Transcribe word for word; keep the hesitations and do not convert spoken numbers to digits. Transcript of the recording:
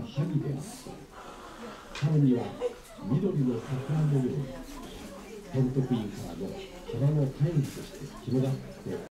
萩であった。春には緑の桜のように天徳院からの花の会議として広がって